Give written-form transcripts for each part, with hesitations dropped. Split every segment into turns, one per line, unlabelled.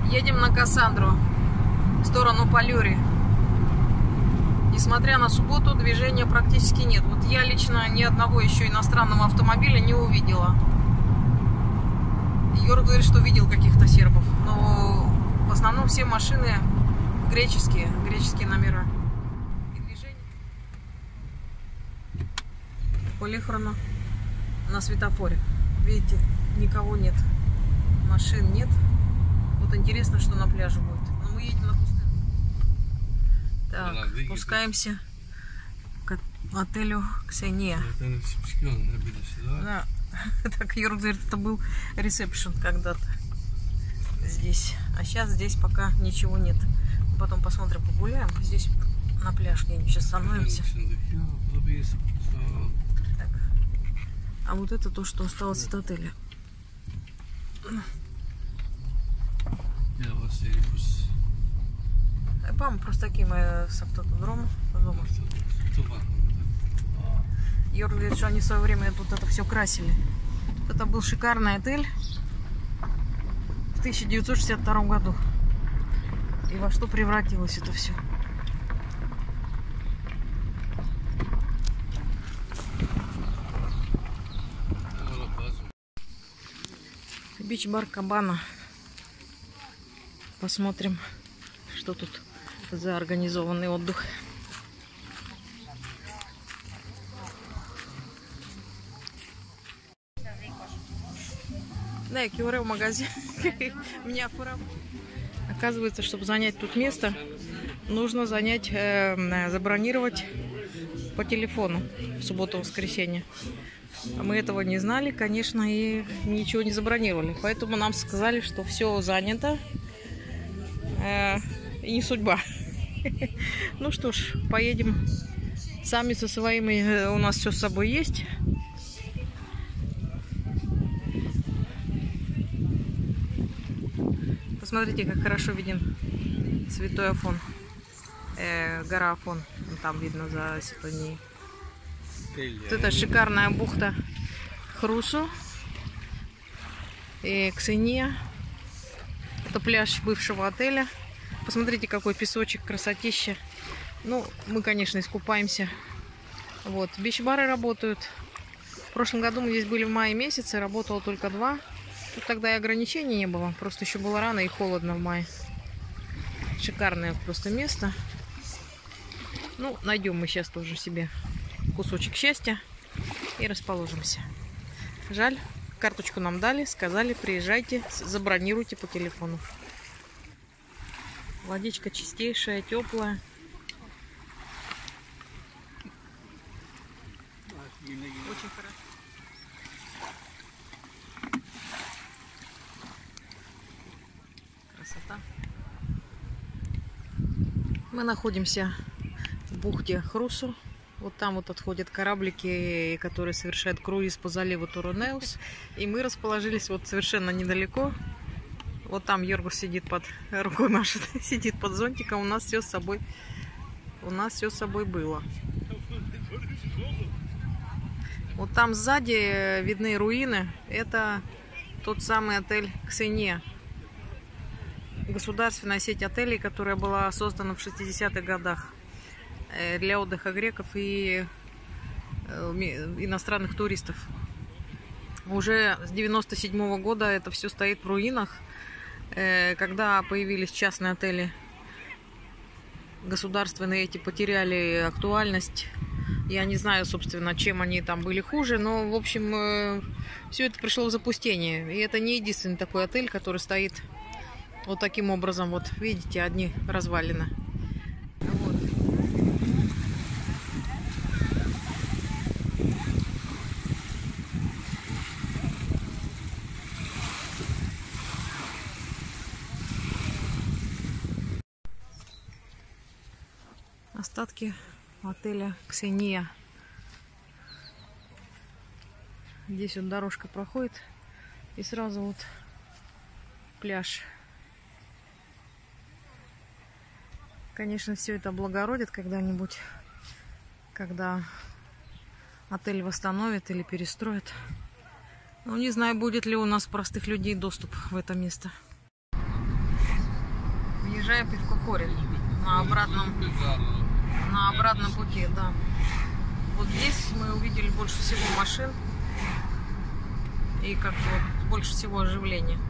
Едем на Кассандру, в сторону Палюри. Несмотря на субботу, движения практически нет. Вот я лично ни одного еще иностранного автомобиля не увидела. Юра говорит, что видел каких-то сербов. Но в основном все машины греческие номера. И движение. Полихроно на светофоре. Видите, никого нет. Машин нет. Вот интересно, что на пляже будет. Но мы едем на пустыню. Так, спускаемся к отелю Ксения. Да. Так, Юра говорит, это был ресепшн когда-то здесь. А сейчас здесь пока ничего нет. Потом посмотрим, погуляем. Здесь на пляж где-нибудь сейчас становимся. Так. А вот это то, что осталось от отеля. Πάμε προς τα εκεί σε αυτό το δρόμο. Юра говорит, что они в свое время тут это все красили. Это был шикарный отель в 1962 году. И во что превратилось это все. Бич-бар Кабана. Посмотрим, что тут за организованный отдых. Да, я киваю в магазин. Меня пора. Оказывается, чтобы занять тут место, нужно забронировать по телефону в субботу-воскресенье. А мы этого не знали, конечно, и ничего не забронировали. Поэтому нам сказали, что все занято. И не судьба. Ну что ж, поедем сами со своими. У нас все с собой есть. Посмотрите, как хорошо виден святой Афон. Гора Афон. Там видно за Ситонией. Вот это шикарная бухта Хрусу и Ксения. Это пляж бывшего отеля. Посмотрите, какой песочек, красотища. Ну, мы, конечно, искупаемся. Вот, бич-бары работают. В прошлом году мы здесь были в мае месяце, работало только 2. Тут тогда и ограничений не было. Просто еще было рано и холодно в мае. Шикарное просто место. Ну, найдем мы сейчас тоже себе кусочек счастья и расположимся. Жаль, карточку нам дали, сказали, приезжайте, забронируйте по телефону. Водичка чистейшая, теплая. Очень хорошо. Красота. Мы находимся в бухте Хрусу. Вот там вот отходят кораблики, которые совершают круиз по заливу Турунеус. И мы расположились вот совершенно недалеко. Вот там Йоргус сидит под рукой машет, сидит под зонтиком. У нас все с собой было. Вот там сзади видны руины. Это тот самый отель Ксения. Государственная сеть отелей, которая была создана в 60-х годах для отдыха греков и иностранных туристов. Уже с 97-го года это все стоит в руинах. Когда появились частные отели, государственные эти потеряли актуальность. Я не знаю, собственно, чем они там были хуже, но, в общем, все это пришло в запустение. И это не единственный такой отель, который стоит вот таким образом. Вот, видите, одни развалины. Вот. Остатки отеля Ксения. Здесь вот дорожка проходит, и сразу вот пляж. Конечно, все это облагородит когда-нибудь, когда отель восстановят или перестроят. Но не знаю, будет ли у нас простых людей доступ в это место. Подъезжаем к Пивкохоре на обратном пути, да. Вот здесь мы увидели больше всего машин и как-то вот больше всего оживления.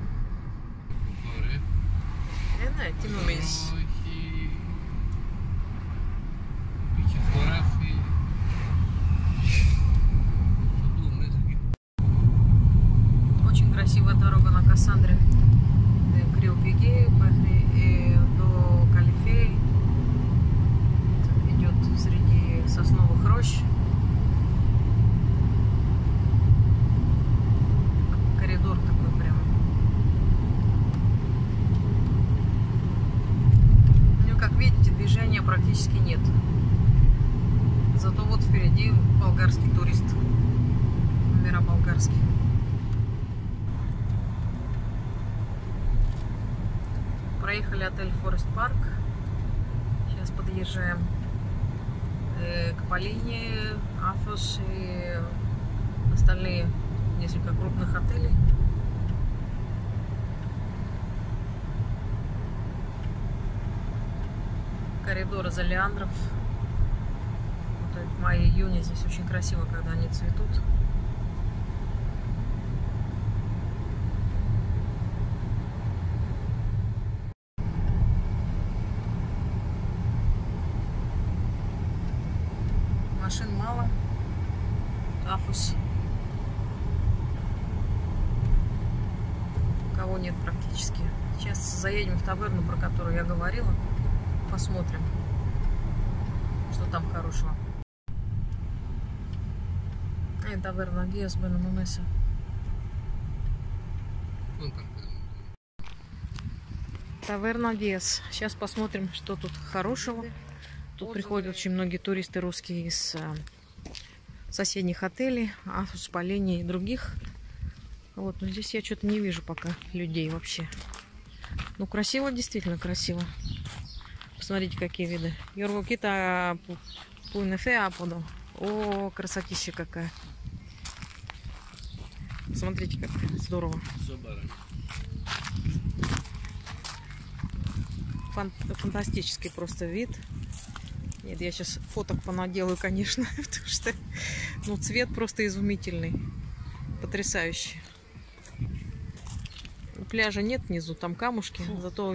Очень красивая дорога на Кассандре. Криопиги и до Калифей. Идет среди сосновых рощ. Коридор такой прям. Ну, как видите, движения практически нет. Зато вот впереди болгарский турист. Номера болгарские. Проехали отель Форест Парк. Сейчас подъезжаем к Полине, Афос и остальные несколько крупных отелей. Коридор из олеандров. Вот в мае-июне здесь очень красиво, когда они цветут. Машин мало. Афус. Кого нет практически. Сейчас заедем в таверну, про которую я говорила. Посмотрим, что там хорошего. Таверна Виас Бенамонеса. Таверна Виас. Сейчас посмотрим, что тут хорошего. Тут приходят очень многие туристы русские из соседних отелей, Афус, Полини и других. Вот, но здесь я что-то не вижу пока людей вообще. Ну, красиво, действительно красиво. Посмотрите, какие виды. Йоргокита Пуйнефе Аподо. О, красотища какая. Смотрите, как здорово. Фантастический просто вид. Нет, я сейчас фоток понаделаю, конечно, потому что ну, цвет просто изумительный. Потрясающий. Пляжа нет внизу, там камушки, зато...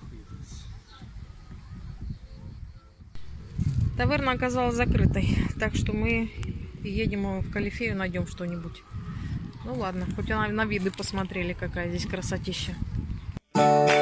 Таверна оказалась закрытой, так что мы едем в Калифею, найдем что-нибудь. Ну ладно, хоть на виды посмотрели, какая здесь красотища.